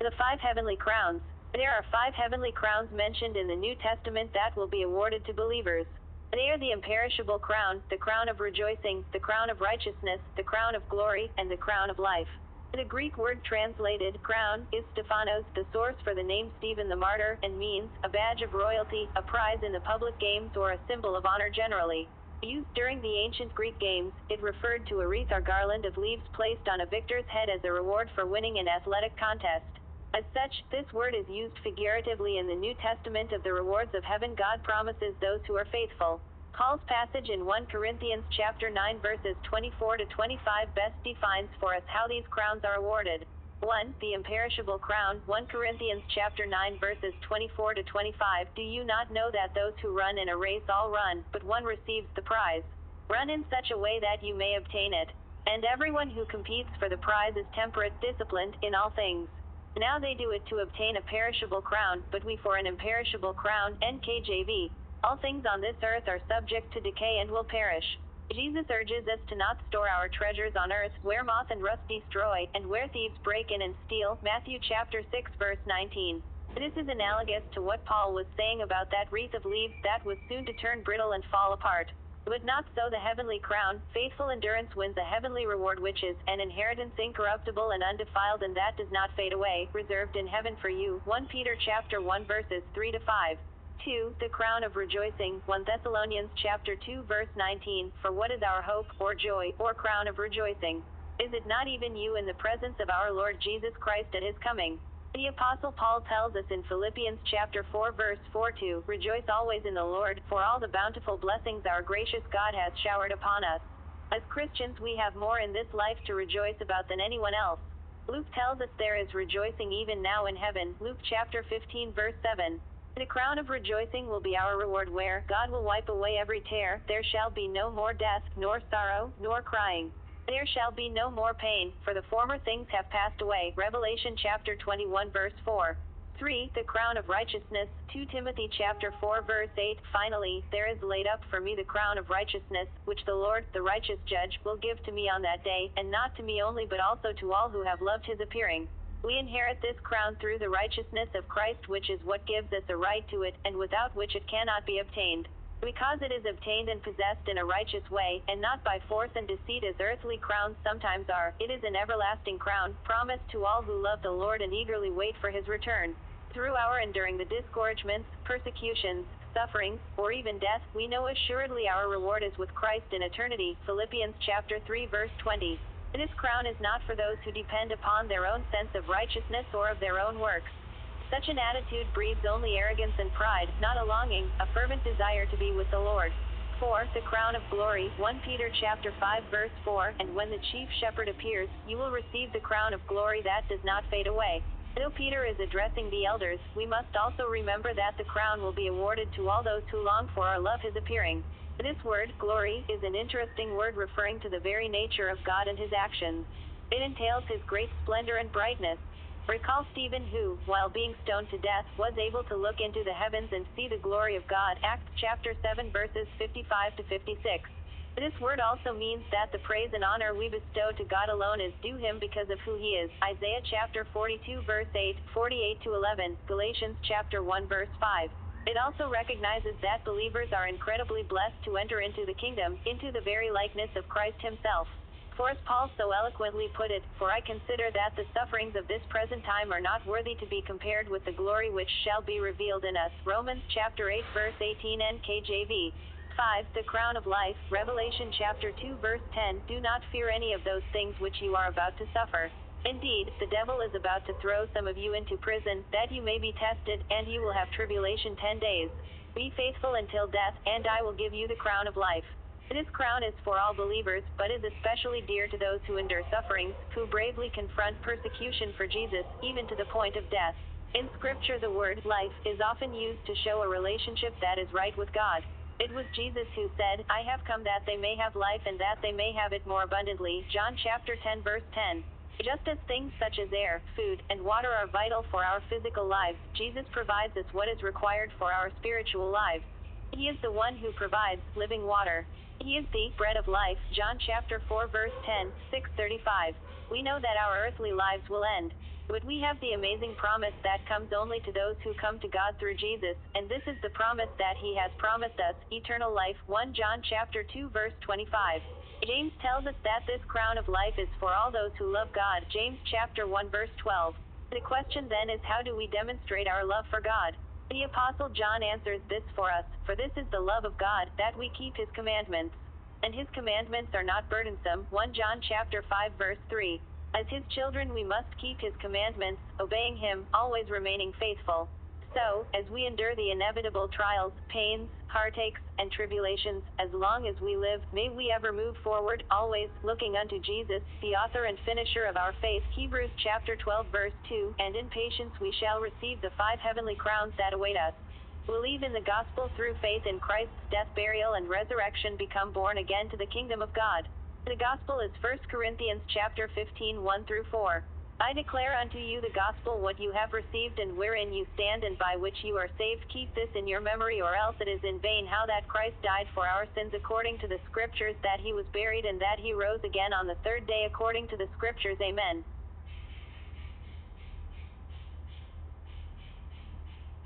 The 5 heavenly crowns. There are 5 heavenly crowns mentioned in the New Testament that will be awarded to believers. They are the imperishable crown, the crown of rejoicing, the crown of righteousness, the crown of glory, and the crown of life. The Greek word translated crown is Stephanos, the source for the name Stephen the martyr, and means a badge of royalty, a prize in the public games, or a symbol of honor generally. Used during the ancient Greek games, it referred to a wreath or garland of leaves placed on a victor's head as a reward for winning an athletic contest. As such, this word is used figuratively in the New Testament of the rewards of heaven God promises those who are faithful. Paul's passage in 1 Corinthians chapter 9 verses 24 to 25 best defines for us how these crowns are awarded. 1. The imperishable crown, 1 Corinthians chapter 9 verses 24 to 25. Do you not know that those who run in a race all run, but one receives the prize? Run in such a way that you may obtain it. And everyone who competes for the prize is temperate, disciplined in all things. Now they do it to obtain a perishable crown, but we for an imperishable crown. NKJV. All things on this earth are subject to decay and will perish. Jesus urges us to not store our treasures on earth, where moth and rust destroy, and where thieves break in and steal. Matthew chapter 6 verse 19. This is analogous to what Paul was saying about that wreath of leaves that was soon to turn brittle and fall apart. But not so the heavenly crown. Faithful endurance wins a heavenly reward, which is an inheritance incorruptible and undefiled, and that does not fade away, reserved in heaven for you. 1 Peter chapter 1 verses 3 to 5. 2. The crown of rejoicing, 1 Thessalonians chapter 2 verse 19. For what is our hope, or joy, or crown of rejoicing? Is it not even you in the presence of our Lord Jesus Christ at his coming? The Apostle Paul tells us in Philippians chapter 4 verse 4 to rejoice always in the Lord, for all the bountiful blessings our gracious God has showered upon us. As Christians, we have more in this life to rejoice about than anyone else. Luke tells us there is rejoicing even now in heaven. Luke chapter 15 verse 7. The crown of rejoicing will be our reward, where God will wipe away every tear. There shall be no more death, nor sorrow, nor crying. There shall be no more pain, for the former things have passed away. Revelation chapter 21 verse 4. 3. The crown of righteousness, 2 Timothy chapter 4 verse 8. Finally, there is laid up for me the crown of righteousness, which the Lord, the righteous judge, will give to me on that day, and not to me only but also to all who have loved his appearing. We inherit this crown through the righteousness of Christ, which is what gives us a right to it, and without which it cannot be obtained. Because it is obtained and possessed in a righteous way, and not by force and deceit as earthly crowns sometimes are, it is an everlasting crown, promised to all who love the Lord and eagerly wait for his return. Through our enduring the discouragements, persecutions, sufferings, or even death, we know assuredly our reward is with Christ in eternity. Philippians chapter 3 verse 20. This crown is not for those who depend upon their own sense of righteousness or of their own works. Such an attitude breeds only arrogance and pride, not a longing, a fervent desire to be with the Lord. 4. The crown of glory, 1 Peter chapter 5 verse 4. And when the chief shepherd appears, you will receive the crown of glory that does not fade away. Though Peter is addressing the elders, we must also remember that the crown will be awarded to all those who long for or love his appearing. This word, glory, is an interesting word referring to the very nature of God and his actions. It entails his great splendor and brightness. Recall Stephen, who, while being stoned to death, was able to look into the heavens and see the glory of God. Acts chapter 7 verses 55 to 56. This word also means that the praise and honor we bestow to God alone is due him because of who he is. Isaiah chapter 42 verse 8, 48 to 11, Galatians chapter 1 verse 5. It also recognizes that believers are incredibly blessed to enter into the kingdom, into the very likeness of Christ himself. For as Paul so eloquently put it, for I consider that the sufferings of this present time are not worthy to be compared with the glory which shall be revealed in us. Romans chapter 8 verse 18 NKJV. 5. The crown of life, Revelation chapter 2 verse 10. Do not fear any of those things which you are about to suffer. Indeed, the devil is about to throw some of you into prison, that you may be tested, and you will have tribulation 10 days. Be faithful until death, and I will give you the crown of life. This crown is for all believers, but is especially dear to those who endure sufferings, who bravely confront persecution for Jesus, even to the point of death. In Scripture, the word life is often used to show a relationship that is right with God. It was Jesus who said, I have come that they may have life and that they may have it more abundantly. John chapter 10 verse 10. Just as things such as air, food, and water are vital for our physical lives, Jesus provides us what is required for our spiritual lives. He is the one who provides living water. He is the bread of life. John chapter 4 verse 10, 6:35. We know that our earthly lives will end. But we have the amazing promise that comes only to those who come to God through Jesus, and this is the promise that he has promised us, eternal life. 1 John chapter 2 verse 25. James tells us that this crown of life is for all those who love God. James chapter 1 verse 12. The question then is, how do we demonstrate our love for God? The Apostle John answers this for us, for this is the love of God, that we keep his commandments. And his commandments are not burdensome. 1 John chapter 5 verse 3. As his children we must keep his commandments, obeying him, always remaining faithful. So, as we endure the inevitable trials, pains, heartaches, and tribulations, as long as we live, may we ever move forward, always looking unto Jesus, the author and finisher of our faith. Hebrews chapter 12 verse 2, and in patience we shall receive the 5 heavenly crowns that await us. Believe in the gospel through faith in Christ's death, burial, and resurrection, become born again to the kingdom of God. The gospel is 1 Corinthians chapter 15 1 through 4. I declare unto you the gospel what you have received and wherein you stand and by which you are saved. Keep this in your memory, or else it is in vain. How that Christ died for our sins according to the scriptures, that he was buried, and that he rose again on the third day according to the scriptures. Amen.